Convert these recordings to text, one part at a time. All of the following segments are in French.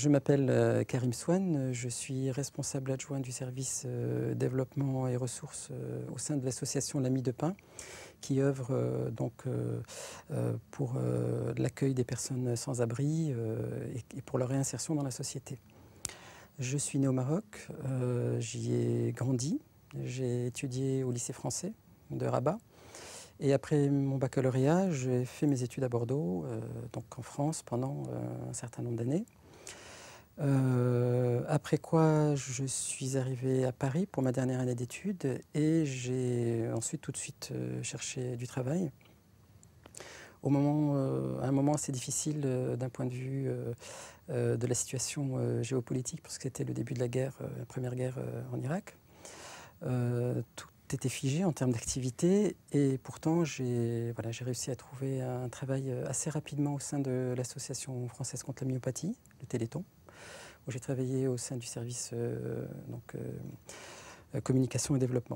Je m'appelle Karim Swan, je suis responsable adjoint du service développement et ressources au sein de l'association L'Ami de Pin, qui œuvre pour l'accueil des personnes sans abri et pour leur réinsertion dans la société. Je suis né au Maroc, j'y ai grandi, j'ai étudié au lycée français de Rabat. Et après mon baccalauréat, j'ai fait mes études à Bordeaux, donc en France, pendant un certain nombre d'années. Après quoi, je suis arrivé à Paris pour ma dernière année d'études et j'ai ensuite tout de suite cherché du travail. À un moment assez difficile d'un point de vue de la situation géopolitique, parce que c'était le début de la guerre, la première guerre en Irak. Tout était figé en termes d'activité et pourtant j'ai réussi à trouver un travail assez rapidement au sein de l'association française contre la myopathie, le Téléthon, où j'ai travaillé au sein du service communication et développement.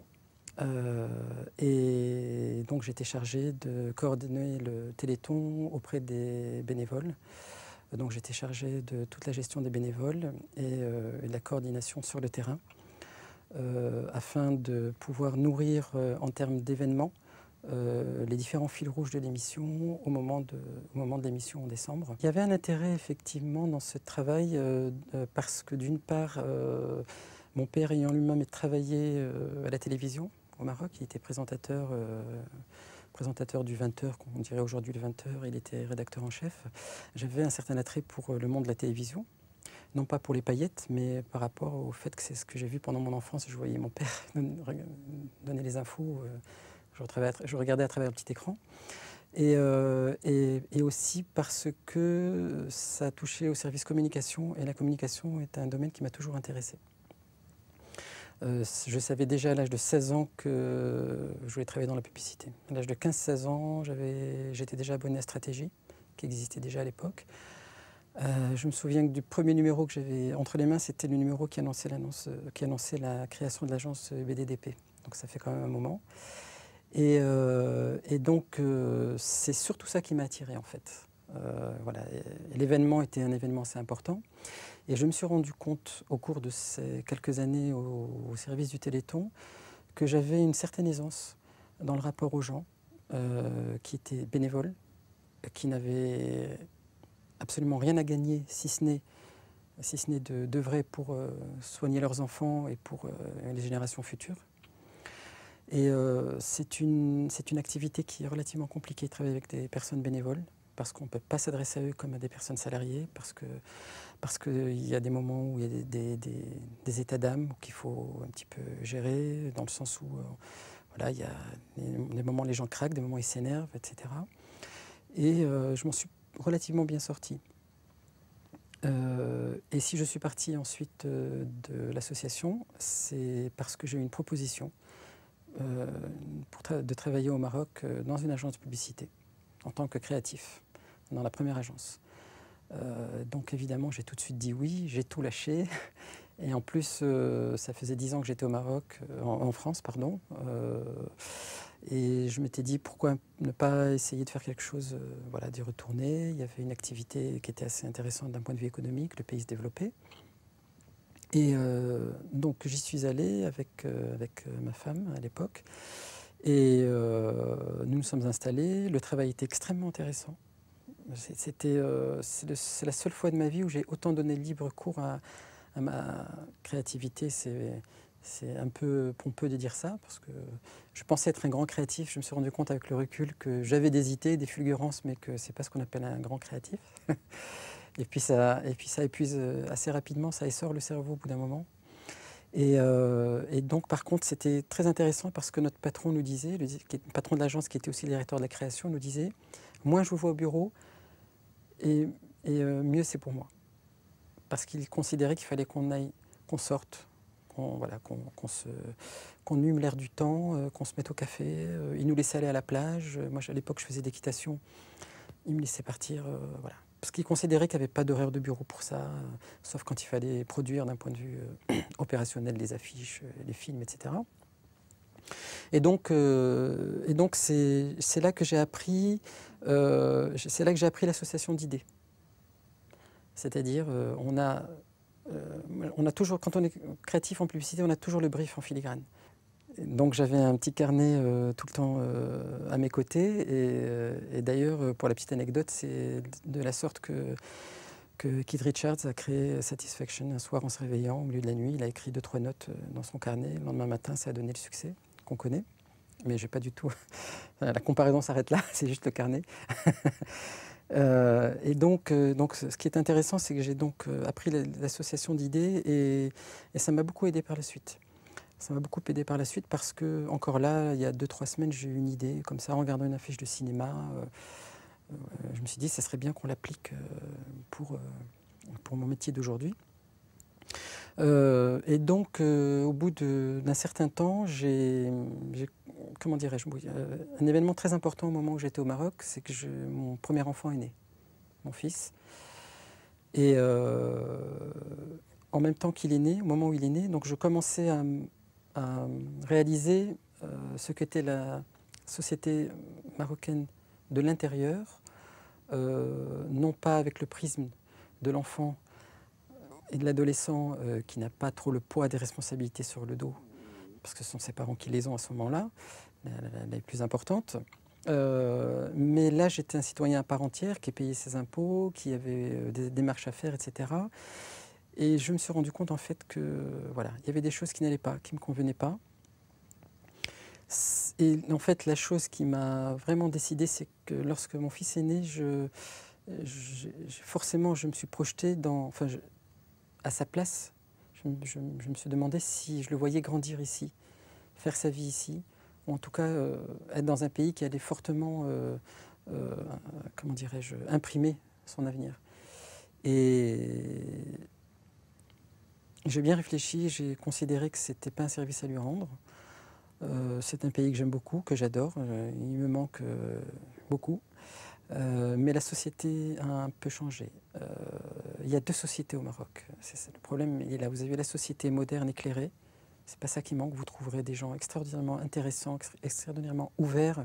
Et donc j'étais chargé de coordonner le Téléthon auprès des bénévoles. Donc j'étais chargé de toute la gestion des bénévoles et de la coordination sur le terrain afin de pouvoir nourrir en termes d'événements les différents fils rouges de l'émission au moment de l'émission en décembre. Il y avait un intérêt effectivement dans ce travail parce que d'une part, mon père ayant lui-même travaillé à la télévision au Maroc, il était présentateur du 20h, on dirait aujourd'hui le 20h, il était rédacteur en chef. J'avais un certain attrait pour le monde de la télévision. Non pas pour les paillettes, mais par rapport au fait que c'est ce que j'ai vu pendant mon enfance. Je voyais mon père donner les infos, je regardais à travers le petit écran. Et aussi parce que ça touchait au service communication, et la communication est un domaine qui m'a toujours intéressé. Je savais déjà à l'âge de 16 ans que je voulais travailler dans la publicité. À l'âge de 15-16 ans, j'étais déjà abonné à Stratégie, qui existait déjà à l'époque. Je me souviens que du premier numéro que j'avais entre les mains, c'était le numéro qui annonçait la création de l'agence BDDP. Donc ça fait quand même un moment. Et donc c'est surtout ça qui m'a attiré en fait. L'événement était un événement assez important. Et je me suis rendu compte au cours de ces quelques années au service du Téléthon que j'avais une certaine aisance dans le rapport aux gens qui étaient bénévoles, qui n'avaient absolument rien à gagner, si ce n'est d'œuvrer pour soigner leurs enfants et pour les générations futures. Et c'est une activité qui est relativement compliquée de travailler avec des personnes bénévoles, parce qu'on ne peut pas s'adresser à eux comme à des personnes salariées, parce qu'il y a des moments où il y a des états d'âme qu'il faut un petit peu gérer, dans le sens où il y a des moments où les gens craquent, des moments où ils s'énervent, etc. Et je m'en suis relativement bien sorti. Et si je suis parti ensuite de l'association, c'est parce que j'ai eu une proposition de travailler au Maroc dans une agence de publicité, en tant que créatif, dans la première agence. Donc évidemment, j'ai tout de suite dit oui, j'ai tout lâché. Et en plus, ça faisait 10 ans que j'étais au Maroc, en France, pardon. Et je m'étais dit pourquoi ne pas essayer de faire quelque chose, d'y retourner. Il y avait une activité qui était assez intéressante d'un point de vue économique, le pays se développait. Et donc j'y suis allé avec ma femme à l'époque. Et nous nous sommes installés. Le travail était extrêmement intéressant. C'est la seule fois de ma vie où j'ai autant donné libre cours à ma créativité. C'est un peu pompeux de dire ça, parce que je pensais être un grand créatif. Je me suis rendu compte avec le recul que j'avais des idées, des fulgurances, mais que ce n'est pas ce qu'on appelle un grand créatif. Et puis ça épuise assez rapidement, ça essore le cerveau au bout d'un moment. Et donc, par contre, c'était très intéressant parce que notre patron nous disait, le patron de l'agence qui était aussi le directeur de la création, nous disait « Moins je vous vois au bureau, et mieux c'est pour moi ». Parce qu'il considérait qu'il fallait qu'on sorte, qu'on hume l'air du temps, qu'on se mette au café. Il nous laissait aller à la plage. Moi, à l'époque, je faisais d'équitation. Il me laissait partir, parce qu'il considérait qu'il n'y avait pas d'horaire de bureau pour ça, sauf quand il fallait produire d'un point de vue opérationnel les affiches, les films, etc. Et donc c'est là que j'ai appris l'association d'idées. C'est-à-dire, on a toujours, quand on est créatif en publicité, on a toujours le brief en filigrane. Donc j'avais un petit carnet tout le temps à mes côtés. Et d'ailleurs, pour la petite anecdote, c'est de la sorte que Keith Richards a créé Satisfaction. Un soir, en se réveillant au milieu de la nuit, il a écrit 2-3 notes dans son carnet. Le lendemain matin, ça a donné le succès qu'on connaît. Mais j'ai pas du tout... La comparaison s'arrête là, c'est juste le carnet. Et donc, ce qui est intéressant, c'est que j'ai donc appris l'association d'idées et ça m'a beaucoup aidé par la suite. Ça m'a beaucoup aidé par la suite parce que, encore là, il y a 2-3 semaines, j'ai eu une idée, comme ça, en regardant une affiche de cinéma. Je me suis dit, ça serait bien qu'on l'applique pour mon métier d'aujourd'hui. Et donc, au bout d'un certain temps, comment dirais-je, un événement très important au moment où j'étais au Maroc, c'est que mon premier enfant est né, mon fils. Et en même temps qu'il est né, au moment où il est né, donc je commençais à réaliser ce qu'était la société marocaine de l'intérieur, non pas avec le prisme de l'enfant et de l'adolescent qui n'a pas trop le poids des responsabilités sur le dos, parce que ce sont ses parents qui les ont à ce moment-là, la plus importante. Mais là, j'étais un citoyen à part entière qui payait ses impôts, qui avait des démarches à faire, etc. Et je me suis rendu compte en fait que voilà, il y avait des choses qui n'allaient pas, qui ne me convenaient pas. Et en fait, la chose qui m'a vraiment décidé, c'est que lorsque mon fils est né, forcément, je me suis projeté à sa place. Je me suis demandé si je le voyais grandir ici, faire sa vie ici, ou en tout cas être dans un pays qui allait fortement, comment dirais-je, imprimer son avenir. Et j'ai bien réfléchi, j'ai considéré que ce n'était pas un service à lui rendre. C'est un pays que j'aime beaucoup, que j'adore, il me manque beaucoup. Mais la société a un peu changé. Il y a 2 sociétés au Maroc. Le problème, il est là. Vous avez la société moderne, éclairée. C'est pas ça qui manque. Vous trouverez des gens extraordinairement intéressants, extraordinairement ouverts,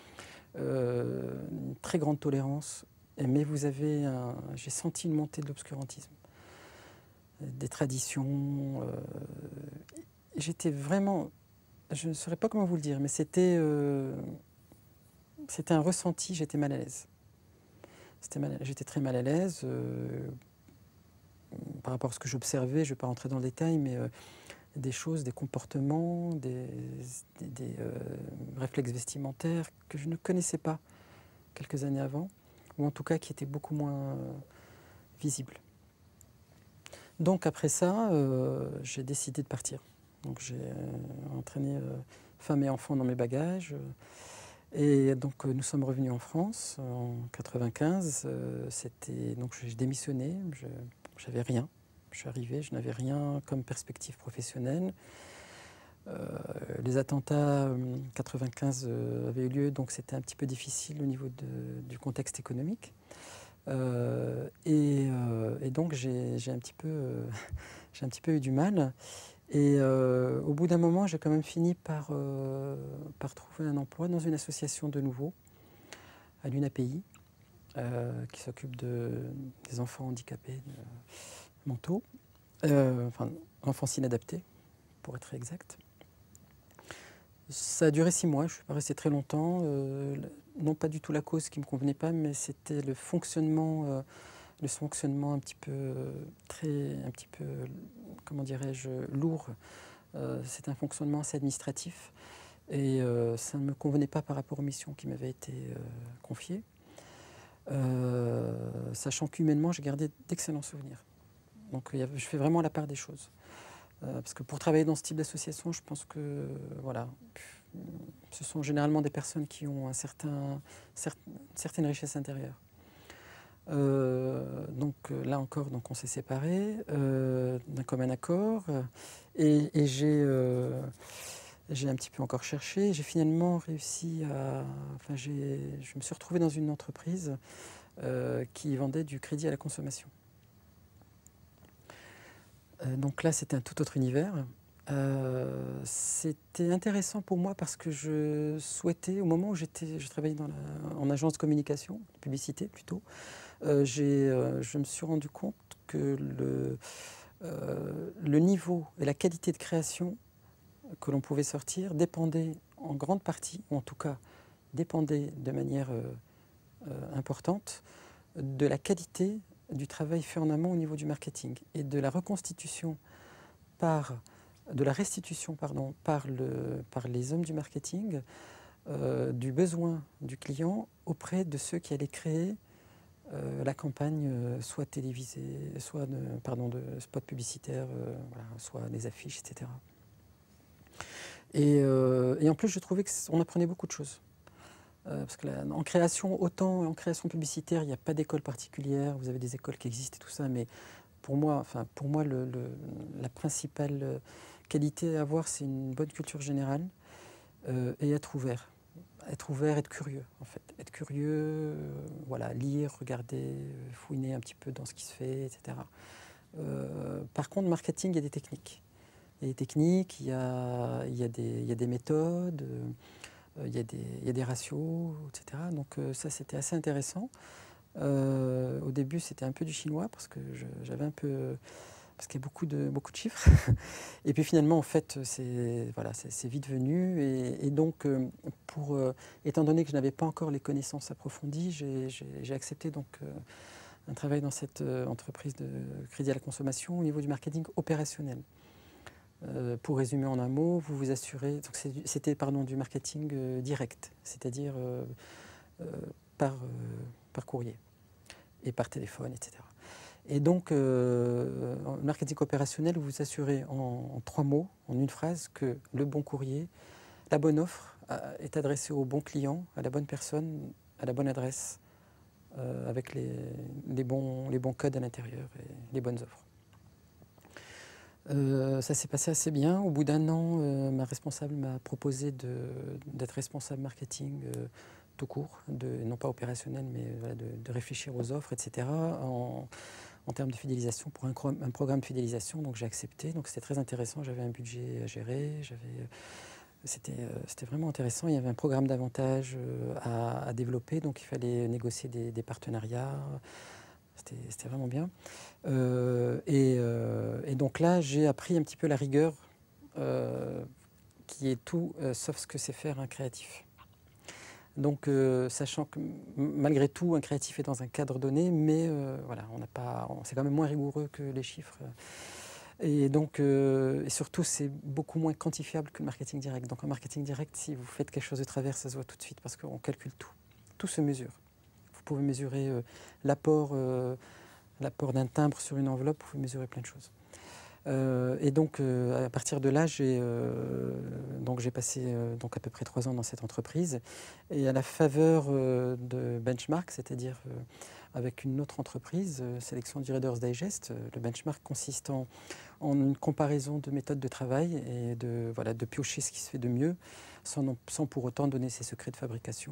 une très grande tolérance. Mais vous avez j'ai senti une montée de l'obscurantisme, des traditions. J'étais vraiment... Je ne saurais pas comment vous le dire, mais c'était un ressenti, j'étais mal à l'aise. J'étais très mal à l'aise par rapport à ce que j'observais, je ne vais pas rentrer dans le détail, mais des choses, des comportements, des réflexes vestimentaires que je ne connaissais pas quelques années avant, ou en tout cas qui étaient beaucoup moins visibles. Donc après ça, j'ai décidé de partir. Donc j'ai entraîné femme et enfants dans mes bagages. Et donc nous sommes revenus en France en 95. Donc j'ai démissionné, j'avais rien. Je suis arrivé, je n'avais rien comme perspective professionnelle. Les attentats 95 avaient eu lieu, donc c'était un petit peu difficile au niveau du contexte économique. Et donc j'ai un petit peu eu du mal. Et au bout d'un moment, j'ai quand même fini par trouver un emploi dans une association de nouveau, à l'UNAPI, qui s'occupe des enfants handicapés mentaux, enfin enfants inadaptés, pour être exact. Ça a duré 6 mois, je ne suis pas resté très longtemps. Non pas du tout la cause qui ne me convenait pas, mais c'était le fonctionnement un petit peu comment dirais-je, lourd. C'est un fonctionnement assez administratif et ça ne me convenait pas par rapport aux missions qui m'avaient été confiées. Sachant qu'humainement, j'ai gardé d'excellents souvenirs. Donc je fais vraiment la part des choses. Parce que pour travailler dans ce type d'association, je pense que voilà, ce sont généralement des personnes qui ont une certaine richesse intérieure. Donc là encore, donc on s'est séparés d'un commun accord et j'ai un petit peu encore cherché. J'ai finalement réussi à... Enfin, je me suis retrouvé dans une entreprise qui vendait du crédit à la consommation. Donc là, c'était un tout autre univers. C'était intéressant pour moi parce que je souhaitais, au moment où je travaillais en agence de communication, publicité plutôt, je me suis rendu compte que le niveau et la qualité de création que l'on pouvait sortir dépendait en grande partie, ou en tout cas dépendait de manière importante, de la qualité du travail fait en amont au niveau du marketing et de la reconstitution de la restitution par les hommes du marketing du besoin du client auprès de ceux qui allaient créer la campagne, soit télévisée, soit de spots publicitaires, voilà, soit des affiches, etc. Et en plus, je trouvais qu'on apprenait beaucoup de choses. Parce que en création, autant en création publicitaire, il n'y a pas d'école particulière, vous avez des écoles qui existent et tout ça, mais pour moi, la principale qualité à avoir, c'est une bonne culture générale et être ouvert. Être ouvert, être curieux, en fait. Être curieux, voilà, lire, regarder, fouiner un petit peu dans ce qui se fait, etc. Par contre, marketing, il y a des techniques. Il y a des techniques, il y a des méthodes, il y a des ratios, etc. Donc ça, c'était assez intéressant. Au début, c'était un peu du chinois parce que j'avais un peu... parce qu'il y a beaucoup de chiffres. Et puis finalement, en fait, c'est vite venu. Et donc, étant donné que je n'avais pas encore les connaissances approfondies, j'ai accepté donc, un travail dans cette entreprise de crédit à la consommation au niveau du marketing opérationnel. Pour résumer en un mot, vous vous assurez... C'était du marketing direct, c'est-à-dire par courrier et par téléphone, etc. Et donc, en marketing opérationnel, vous vous assurez en 3 mots, en une phrase, que le bon courrier, la bonne offre est adressée au bon client, à la bonne personne, à la bonne adresse, avec les bons codes à l'intérieur et les bonnes offres. Ça s'est passé assez bien. Au bout d'1 an, ma responsable m'a proposé d'être responsable marketing tout court, non pas opérationnel, mais voilà, de réfléchir aux offres, etc. En termes de fidélisation, pour un programme de fidélisation, donc j'ai accepté. Donc c'était très intéressant, j'avais un budget à gérer, c'était vraiment intéressant. Il y avait un programme d'avantages à développer, donc il fallait négocier des partenariats. C'était vraiment bien. Et donc là, j'ai appris un petit peu la rigueur, qui est tout sauf ce que c'est faire un créatif. Donc, sachant que malgré tout, un créatif est dans un cadre donné, mais voilà, c'est quand même moins rigoureux que les chiffres. Et donc, et surtout, c'est beaucoup moins quantifiable que le marketing direct. Donc, en marketing direct, si vous faites quelque chose de travers, ça se voit tout de suite parce qu'on calcule tout. Tout se mesure. Vous pouvez mesurer l'apport d'un timbre sur une enveloppe, vous pouvez mesurer plein de choses. Et donc, à partir de là, j'ai passé à peu près 3 ans dans cette entreprise. Et à la faveur de Benchmark, c'est-à-dire avec une autre entreprise, sélection du Reader's Digest, le benchmark consistant en une comparaison de méthodes de travail et de piocher ce qui se fait de mieux, sans pour autant donner ses secrets de fabrication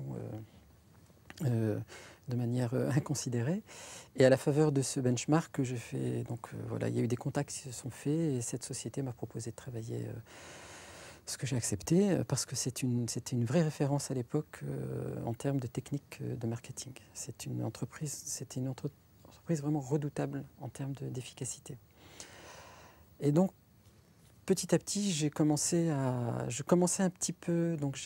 de manière inconsidérée. Et à la faveur de ce benchmark que j'ai fait, il y a eu des contacts qui se sont faits et cette société m'a proposé de travailler, ce que j'ai accepté parce que c'était une vraie référence à l'époque en termes de techniques de marketing. C'était une entreprise vraiment redoutable en termes d'efficacité. Et donc, petit à petit, je commençais un petit peu, donc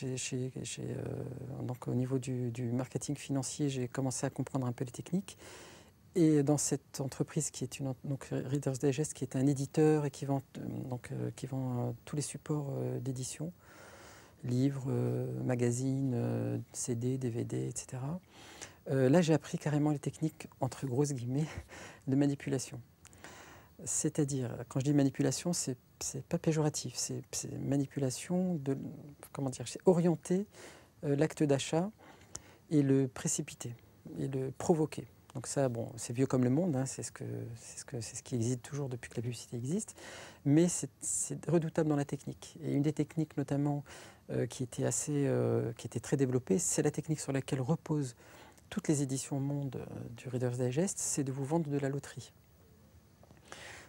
au niveau du marketing financier, j'ai commencé à comprendre un peu les techniques. Et dans cette entreprise qui est Reader's Digest, qui est un éditeur et qui vend tous les supports d'édition, livres, magazines, CD, DVD, etc. Là, j'ai appris carrément les techniques, entre grosses guillemets, de manipulation. C'est-à-dire, quand je dis manipulation, c'est pas péjoratif, c'est manipulation c'est orienter l'acte d'achat et le précipiter et le provoquer. Donc ça, c'est vieux comme le monde, hein, c'est ce qui existe toujours depuis que la publicité existe, mais c'est redoutable dans la technique. Et une des techniques notamment qui était très développée, c'est la technique sur laquelle reposent toutes les éditions au monde du Reader's Digest, c'est de vous vendre de la loterie.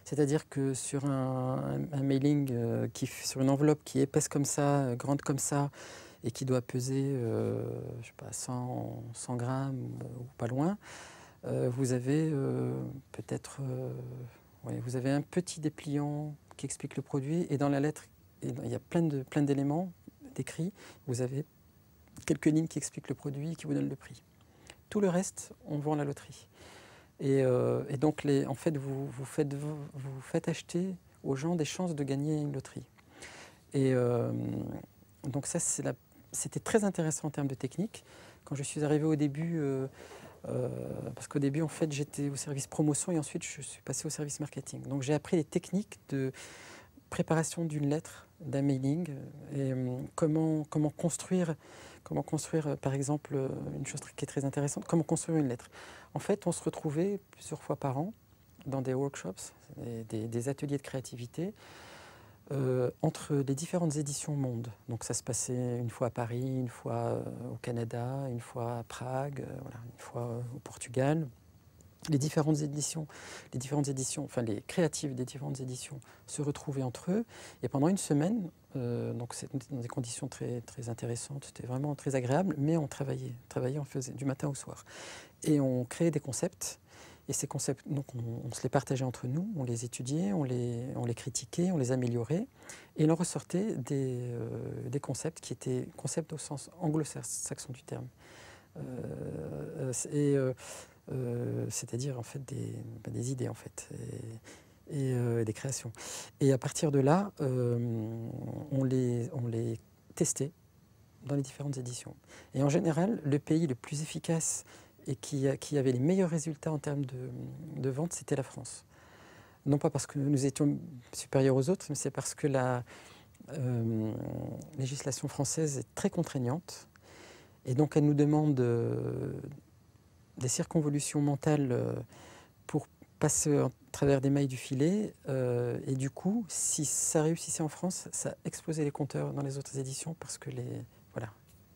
C'est-à-dire que sur un mailing, sur une enveloppe qui est épaisse comme ça, grande comme ça, et qui doit peser, je sais pas, 100 grammes ou pas loin, vous avez peut-être, ouais, vous avez un petit dépliant qui explique le produit, et dans la lettre, il y a plein d'éléments décrits. Vous avez quelques lignes qui expliquent le produit et qui vous donnent le prix. Tout le reste, on vend à la loterie. Et donc, en fait, vous faites acheter aux gens des chances de gagner une loterie. Et donc ça, c'était très intéressant en termes de technique. Quand je suis arrivé au début, parce qu'au début, en fait, j'étais au service promotion et ensuite, je suis passé au service marketing. Donc j'ai appris les techniques de préparation d'une lettre, d'un mailing, et comment construire, par exemple, une chose qui est très intéressante, comment construire une lettre. En fait, on se retrouvait plusieurs fois par an dans des workshops, des ateliers de créativité, entre les différentes éditions monde. Donc ça se passait une fois à Paris, une fois au Canada, une fois à Prague, voilà, une fois au Portugal. Les différentes éditions, enfin les créatifs des différentes éditions se retrouvaient entre eux, et pendant une semaine, donc c'était dans des conditions très, très intéressantes, c'était vraiment très agréable, mais on travaillait, on faisait du matin au soir. Et on créait des concepts, et ces concepts, donc on se les partageait entre nous, on les étudiait, on les critiquait, on les améliorait, et il en ressortait des concepts qui étaient concepts au sens anglo-saxon du terme. C'est-à-dire en fait des idées en fait, et des créations. Et à partir de là, on les testait dans les différentes éditions. Et en général, le pays le plus efficace et qui avait les meilleurs résultats en termes de vente, c'était la France. Non pas parce que nous étions supérieurs aux autres, mais c'est parce que la législation française est très contraignante, et donc elle nous demande des circonvolutions mentales pour passer à travers des mailles du filet, et du coup, si ça réussissait en France, ça explosait les compteurs dans les autres éditions, parce que voilà.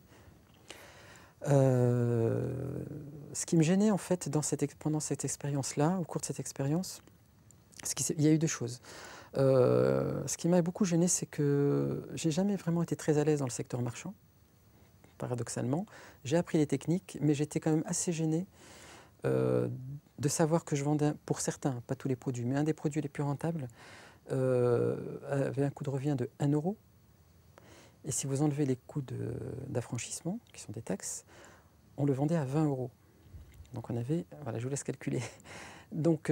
Ce qui me gênait en fait pendant cette expérience-là, au cours de cette expérience, il y a eu deux choses. Ce qui m'a beaucoup gêné, c'est que j'ai jamais vraiment été très à l'aise dans le secteur marchand, paradoxalement. J'ai appris les techniques, mais j'étais quand même assez gêné de savoir que je vendais, pour certains, pas tous les produits, mais un des produits les plus rentables avait un coût de revient de 1 euro. Et si vous enlevez les coûts d'affranchissement, qui sont des taxes, on le vendait à 20 euros. Donc on avait, voilà, je vous laisse calculer. Donc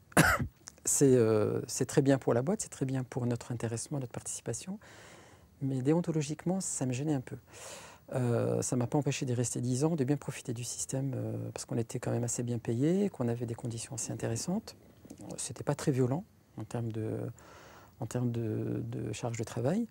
c'est très bien pour la boîte, c'est très bien pour notre intéressement, notre participation, mais déontologiquement, ça me gênait un peu. Ça ne m'a pas empêché d'y rester 10 ans, de bien profiter du système, parce qu'on était quand même assez bien payé, qu'on avait des conditions assez intéressantes. C'était pas très violent en termes de charge de travail.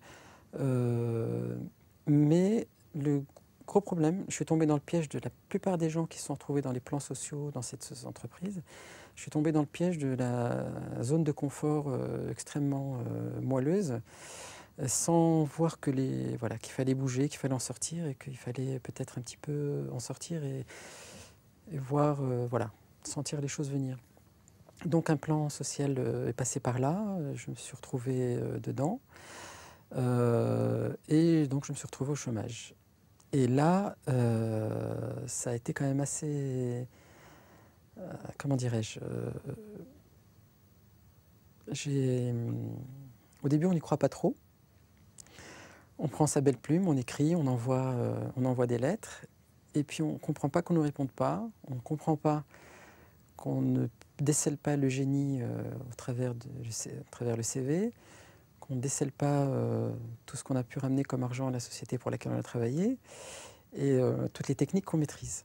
Mais le gros problème, je suis tombé dans le piège de la plupart des gens qui se sont retrouvés dans les plans sociaux dans cette entreprise. Je suis tombé dans le piège de la zone de confort extrêmement moelleuse, sans voir qu'il fallait bouger, qu'il fallait en sortir, et qu'il fallait peut-être un petit peu en sortir et voir, sentir les choses venir. Donc un plan social est passé par là, je me suis retrouvé dedans, et donc je me suis retrouvé au chômage. Et là, ça a été quand même assez, comment dirais-je, au début on n'y croit pas trop. On prend sa belle plume, on écrit, on envoie des lettres, et puis on ne comprend pas qu'on ne nous réponde pas, on ne comprend pas qu'on ne décèle pas le génie au travers le CV, qu'on ne décèle pas tout ce qu'on a pu ramener comme argent à la société pour laquelle on a travaillé, et toutes les techniques qu'on maîtrise.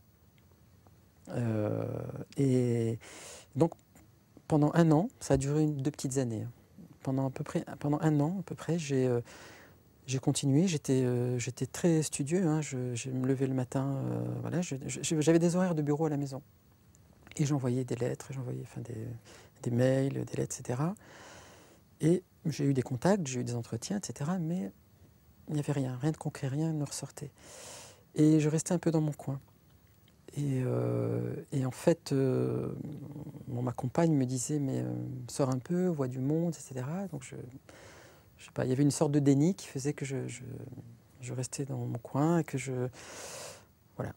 Et donc pendant 1 an, ça a duré 2 petites années, pendant 1 an à peu près, j'ai continué, j'étais très studieux, hein, je me levais le matin, voilà, j'avais des horaires de bureau à la maison. Et j'envoyais des lettres, j'envoyais des mails, des lettres, etc. Et j'ai eu des contacts, j'ai eu des entretiens, etc. Mais il n'y avait rien de concret, rien ne ressortait. Et je restais un peu dans mon coin. Et en fait, ma compagne me disait, mais sors un peu, vois du monde, etc. Donc je sais pas, il y avait une sorte de déni qui faisait que je restais dans mon coin et que je... Voilà.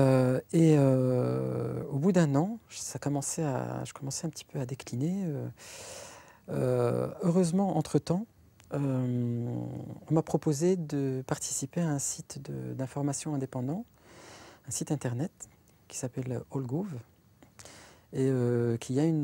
Au bout d'un an, je commençais un petit peu à décliner. Heureusement, entre-temps, on m'a proposé de participer à un site d'information indépendant, un site internet qui s'appelle AllGov, et qui est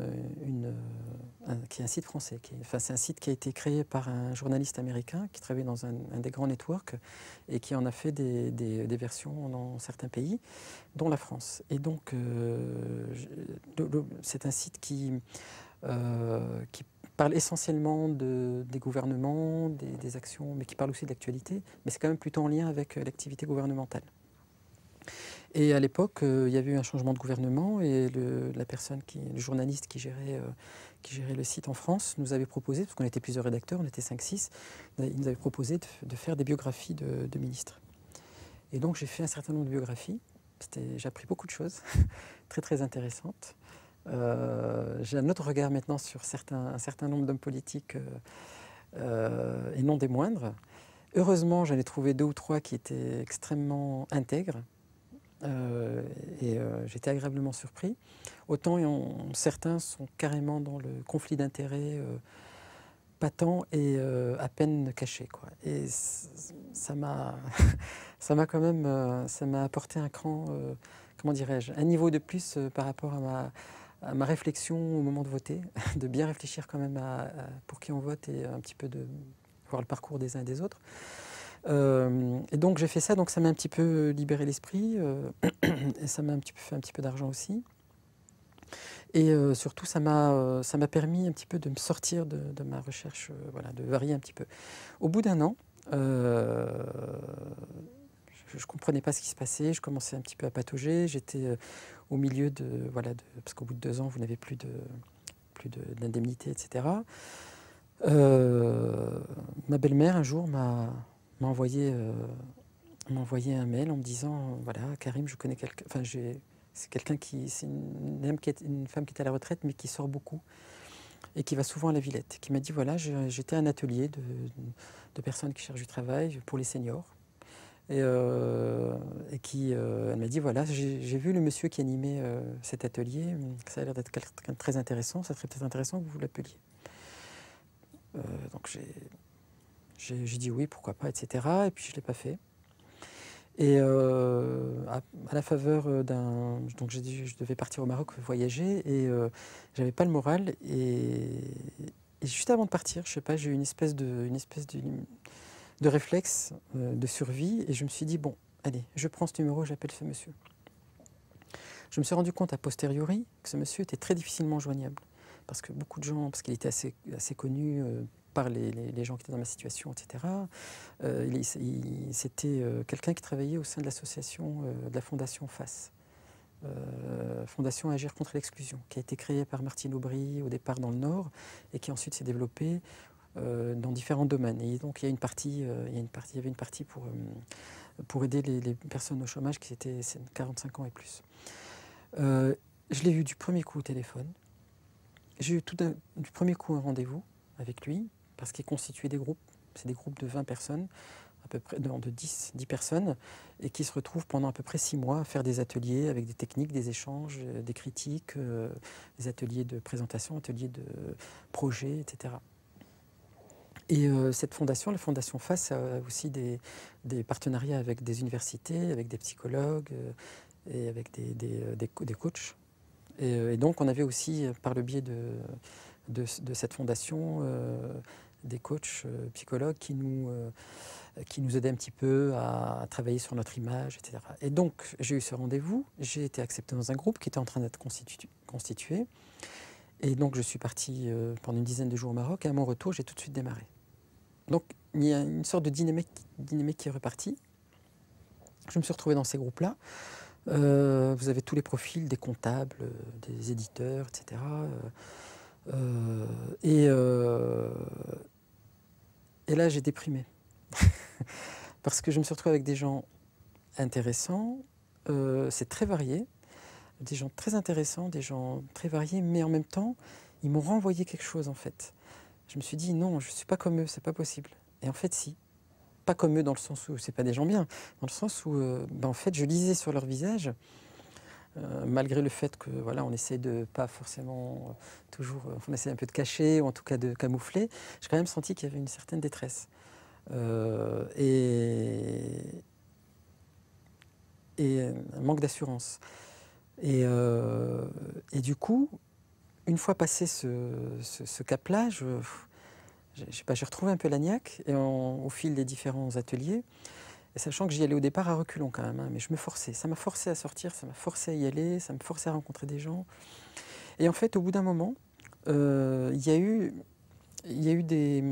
un site français. C'est un site qui a été créé par un journaliste américain qui travaillait dans un des grands networks et qui en a fait des versions dans certains pays, dont la France. Et donc, c'est un site qui parle essentiellement des gouvernements, des actions, mais qui parle aussi de l'actualité, mais c'est quand même plutôt en lien avec l'activité gouvernementale. Et à l'époque, il y avait eu un changement de gouvernement et le journaliste qui gérait le site en France nous avait proposé, parce qu'on était plusieurs rédacteurs, on était 5-6, il nous avait proposé de faire des biographies de ministres. Et donc j'ai fait un certain nombre de biographies. J'ai appris beaucoup de choses, très très intéressantes. J'ai un autre regard maintenant sur un certain nombre d'hommes politiques et non des moindres. Heureusement, j'en ai trouvé 2 ou 3 qui étaient extrêmement intègres. J'étais agréablement surpris. Autant certains sont carrément dans le conflit d'intérêts patent et à peine caché, quoi. Et ça m'a quand même ça m'a apporté un cran, comment dirais-je, un niveau de plus par rapport à ma réflexion au moment de voter, de bien réfléchir quand même pour qui on vote et un petit peu de voir le parcours des uns et des autres. Et donc j'ai fait ça, donc ça m'a un petit peu libéré l'esprit et ça m'a fait un petit peu d'argent aussi. Et surtout ça m'a permis un petit peu de me sortir de ma recherche, voilà, de varier un petit peu. Au bout d'un an, je ne comprenais pas ce qui se passait, je commençais un petit peu à patauger, j'étais au milieu parce qu'au bout de 2 ans vous n'avez plus d'indemnité, etc. Ma belle-mère un jour m'a envoyé un mail en me disant voilà, Karim, je connais quelqu'un, enfin c'est une femme qui est à la retraite mais qui sort beaucoup et qui va souvent à la Villette, qui m'a dit voilà, j'étais à un atelier de personnes qui cherchent du travail pour les seniors et elle m'a dit voilà, j'ai vu le monsieur qui animait cet atelier, ça a l'air d'être quelqu'un de très intéressant, ça serait peut-être intéressant que vous l'appeliez. Donc j'ai dit oui, pourquoi pas, etc. Et puis je ne l'ai pas fait. Et à la faveur donc j'ai dit je devais partir au Maroc voyager et j'avais pas le moral et juste avant de partir, je sais pas, j'ai eu une espèce de réflexe de survie et je me suis dit bon, allez, je prends ce numéro, j'appelle ce monsieur. Je me suis rendu compte a posteriori que ce monsieur était très difficilement joignable parce que beaucoup de gens, parce qu'il était assez connu par les gens qui étaient dans ma situation, etc. C'était quelqu'un qui travaillait au sein de l'association de la Fondation FACE, Fondation Agir contre l'exclusion, qui a été créée par Martine Aubry au départ dans le Nord et qui ensuite s'est développée dans différents domaines. Et donc il y avait une partie pour aider les personnes au chômage qui étaient 45 ans et plus. Je l'ai eu du premier coup au téléphone. J'ai eu du premier coup un rendez-vous avec lui, parce qu'il constituait des groupes. C'est des groupes de 20 personnes, à peu près de 10 personnes, et qui se retrouvent pendant à peu près 6 mois à faire des ateliers avec des techniques, des échanges, des critiques, des ateliers de présentation, ateliers de projets, etc. Et cette fondation, la Fondation FACE, a aussi des partenariats avec des universités, avec des psychologues et avec des coachs. Et donc on avait aussi, par le biais de cette fondation, des coachs psychologues qui nous aidaient un petit peu à travailler sur notre image, etc. Et donc j'ai eu ce rendez-vous, j'ai été accepté dans un groupe qui était en train d'être constitué. Et donc je suis parti pendant une dizaine de jours au Maroc et à mon retour j'ai tout de suite démarré. Donc il y a une sorte de dynamique qui est repartie. Je me suis retrouvé dans ces groupes-là. Vous avez tous les profils des comptables, des éditeurs, etc. Et là, j'ai déprimé. Parce que je me suis retrouvé avec des gens intéressants, c'est très varié, des gens très intéressants, des gens très variés, mais en même temps, ils m'ont renvoyé quelque chose en fait. Je me suis dit non, je ne suis pas comme eux, c'est pas possible. Et en fait, si. Pas comme eux dans le sens où c'est pas des gens bien, dans le sens où en fait, je lisais sur leur visage, malgré le fait que voilà, on essaie de pas forcément toujours, on essaie un peu de cacher ou en tout cas de camoufler. J'ai quand même senti qu'il y avait une certaine détresse et un manque d'assurance. Et du coup, une fois passé ce cap-là, j'ai retrouvé un peu la niaque et au fil des différents ateliers, et sachant que j'y allais au départ à reculons quand même, hein, mais je me forçais. Ça m'a forcé à sortir, ça m'a forcé à y aller, ça me forçait à rencontrer des gens. Et en fait, au bout d'un moment, il y a eu des...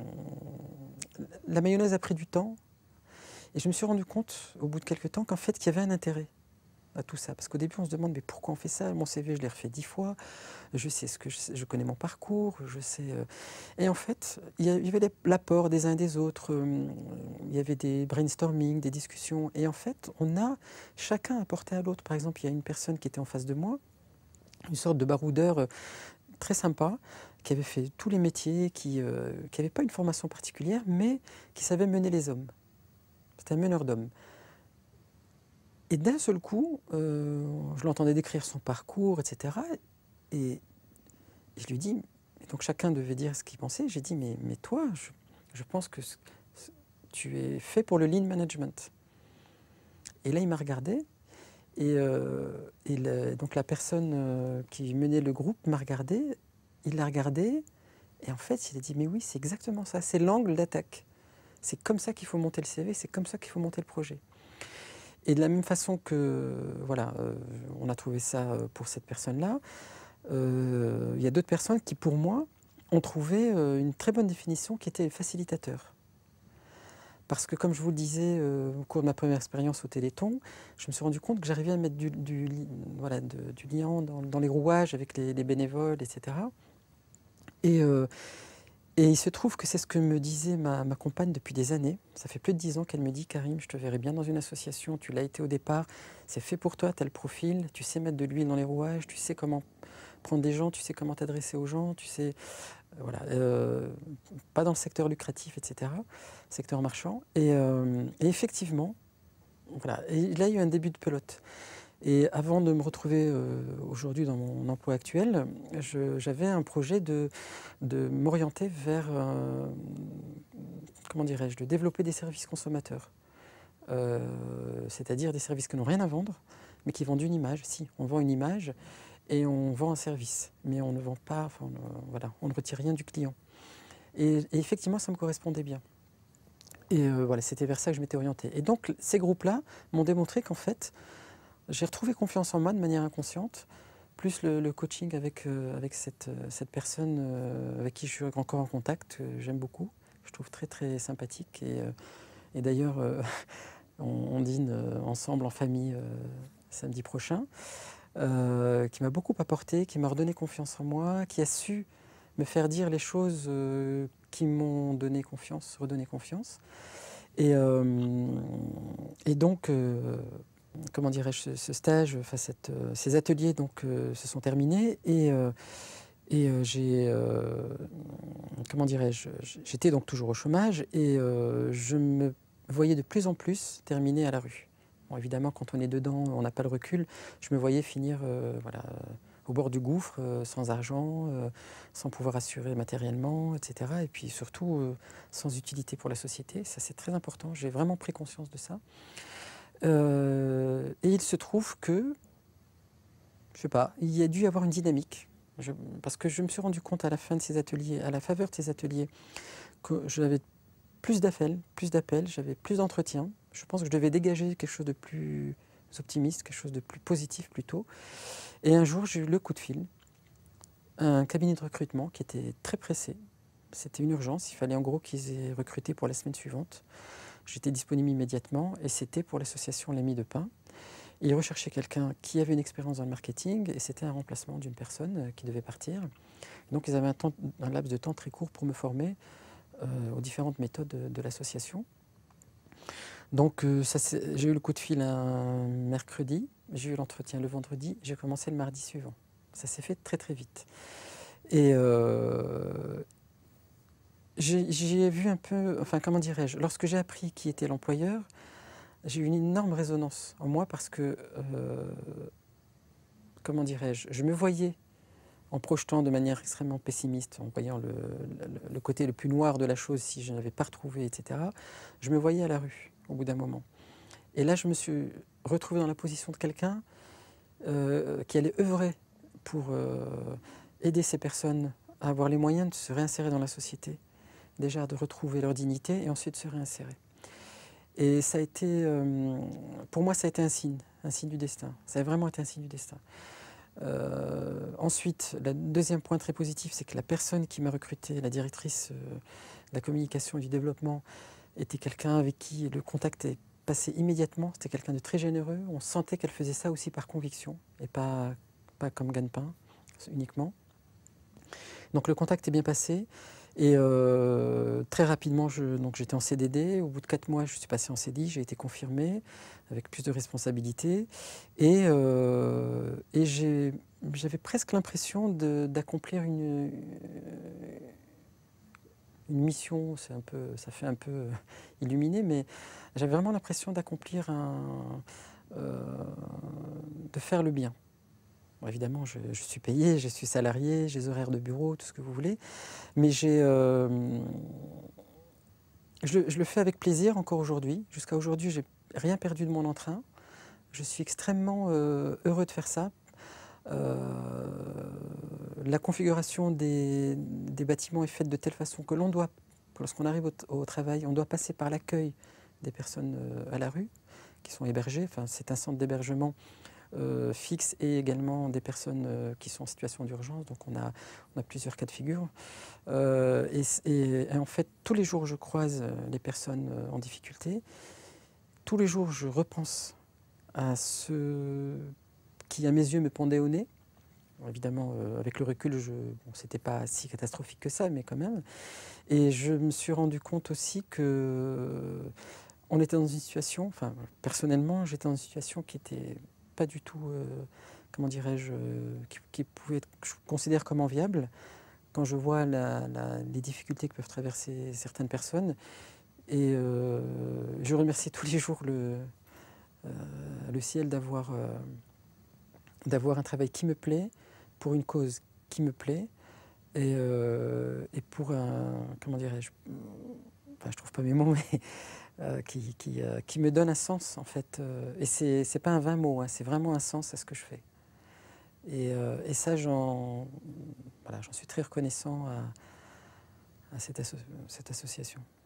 La mayonnaise a pris du temps et je me suis rendu compte, au bout de quelques temps, qu'en fait, qu'il y avait un intérêt à tout ça. Parce qu'au début, on se demande, mais pourquoi on fait ça? Mon CV, je l'ai refait 10 fois, je sais ce que je connais mon parcours, je sais... Et en fait, il y avait l'apport des uns et des autres, il y avait des brainstorming, des discussions. Et en fait, on a chacun apporté à l'autre. Par exemple, il y a une personne qui était en face de moi, une sorte de baroudeur très sympa, qui avait fait tous les métiers, qui n'avait pas une formation particulière, mais qui savait mener les hommes. C'était un meneur d'hommes. Et d'un seul coup, je l'entendais décrire son parcours, etc. Et je lui dis, et donc chacun devait dire ce qu'il pensait, j'ai dit, mais toi, je pense que tu es fait pour le lean management. Et là, il m'a regardé, donc la personne qui menait le groupe m'a regardé, il l'a regardé, et en fait, il a dit, mais oui, c'est exactement ça, c'est l'angle d'attaque. C'est comme ça qu'il faut monter le CV, c'est comme ça qu'il faut monter le projet. Et de la même façon que, voilà, on a trouvé ça pour cette personne-là, il y a d'autres personnes qui, pour moi, ont trouvé une très bonne définition qui était facilitateur. Parce que, comme je vous le disais au cours de ma première expérience au Téléthon, je me suis rendu compte que j'arrivais à mettre du liant dans les rouages avec les bénévoles, etc. Et il se trouve que c'est ce que me disait ma compagne depuis des années. Ça fait plus de 10 ans qu'elle me dit, Karim, je te verrai bien dans une association, tu l'as été au départ, c'est fait pour toi, tu as le profil, tu sais mettre de l'huile dans les rouages, tu sais comment prendre des gens, tu sais comment t'adresser aux gens, tu sais... Voilà, pas dans le secteur lucratif, etc., secteur marchand. Et effectivement, voilà, et là, il y a eu un début de pelote. Et avant de me retrouver aujourd'hui dans mon emploi actuel, j'avais un projet de m'orienter vers, comment dirais-je, de développer des services consommateurs. C'est-à-dire des services qui n'ont rien à vendre, mais qui vendent une image. Si, on vend une image et on vend un service, mais on ne vend pas, enfin, voilà, on ne retire rien du client. Et effectivement, ça me correspondait bien. Et voilà, c'était vers ça que je m'étais orienté. Et donc, ces groupes-là m'ont démontré qu'en fait, j'ai retrouvé confiance en moi de manière inconsciente, plus le coaching avec cette personne avec qui je suis encore en contact, j'aime beaucoup, je trouve très très sympathique. Et d'ailleurs, on dîne ensemble en famille samedi prochain, qui m'a beaucoup apporté, qui m'a redonné confiance en moi, qui a su me faire dire les choses qui m'ont donné confiance, redonné confiance. Et donc, comment dirais-je, ce stage, enfin ces ateliers donc, se sont terminés et comment dirais-je, j'étais donc toujours au chômage et je me voyais de plus en plus terminer à la rue. Bon, évidemment, quand on est dedans, on n'a pas le recul. Je me voyais finir voilà, au bord du gouffre, sans argent, sans pouvoir assurer matériellement, etc. Et puis surtout, sans utilité pour la société. Ça, c'est très important. J'ai vraiment pris conscience de ça. Et il se trouve que, je sais pas, il y a dû y avoir une dynamique. Parce que je me suis rendu compte à la fin de ces ateliers, à la faveur de ces ateliers, que j'avais plus d'appels, j'avais plus d'entretiens. Je pense que je devais dégager quelque chose de plus optimiste, quelque chose de plus positif plutôt. Et un jour, j'ai eu le coup de fil, un cabinet de recrutement qui était très pressé. C'était une urgence, il fallait en gros qu'ils aient recruté pour la semaine suivante. J'étais disponible immédiatement et c'était pour l'association L'Ami de Pain. Ils recherchaient quelqu'un qui avait une expérience dans le marketing et c'était un remplacement d'une personne qui devait partir. Donc ils avaient un laps de temps très court pour me former aux différentes méthodes de l'association. Donc j'ai eu le coup de fil un mercredi, j'ai eu l'entretien le vendredi, j'ai commencé le mardi suivant. Ça s'est fait très très vite. Et j'y ai vu un peu, enfin comment dirais-je, lorsque j'ai appris qui était l'employeur, j'ai eu une énorme résonance en moi parce que, comment dirais-je, je me voyais en projetant de manière extrêmement pessimiste, en voyant le côté le plus noir de la chose si je n'avais pas retrouvé, etc. Je me voyais à la rue au bout d'un moment. Et là, je me suis retrouvé dans la position de quelqu'un qui allait œuvrer pour aider ces personnes à avoir les moyens de se réinsérer dans la société, déjà de retrouver leur dignité et ensuite se réinsérer. Et ça a été, pour moi, ça a été un signe du destin. Ça a vraiment été un signe du destin. Ensuite, le deuxième point très positif, c'est que la personne qui m'a recruté, la directrice de la communication et du développement, était quelqu'un avec qui le contact est passé immédiatement. C'était quelqu'un de très généreux. On sentait qu'elle faisait ça aussi par conviction et pas comme gagne-pain uniquement. Donc le contact est bien passé. Et très rapidement, j'étais en CDD. Au bout de 4 mois, je suis passé en CDI. J'ai été confirmé avec plus de responsabilités. Et j'avais presque l'impression d'accomplir une mission. Ça fait un peu illuminé, mais j'avais vraiment l'impression d'accomplir de faire le bien. Bon, évidemment, je suis payé, je suis salarié, j'ai des horaires de bureau, tout ce que vous voulez. Mais je le fais avec plaisir encore aujourd'hui. Jusqu'à aujourd'hui, je n'ai rien perdu de mon entrain. Je suis extrêmement heureux de faire ça. La configuration des bâtiments est faite de telle façon que lorsqu'on arrive au travail, on doit passer par l'accueil des personnes à la rue qui sont hébergées. Enfin, c'est un centre d'hébergement fixe et également des personnes qui sont en situation d'urgence. Donc on a plusieurs cas de figure. Et en fait, tous les jours, je croise les personnes en difficulté. Tous les jours, je repense à ce qui, à mes yeux, me pendait au nez. Bon, évidemment, avec le recul, c'était pas si catastrophique que ça, mais quand même. Et je me suis rendu compte aussi que on était dans une situation, enfin, personnellement, j'étais dans une situation qui était pas du tout, comment dirais-je, qui pouvait être, je considère comme enviable, quand je vois les difficultés que peuvent traverser certaines personnes. Et je remercie tous les jours le ciel d'avoir un travail qui me plaît, pour une cause qui me plaît, et pour un, comment dirais-je, enfin, je trouve pas mes mots, mais qui me donne un sens, en fait. Et c'est pas un vain mot, hein, c'est vraiment un sens à ce que je fais. Et ça, j'en suis très reconnaissant à cette association.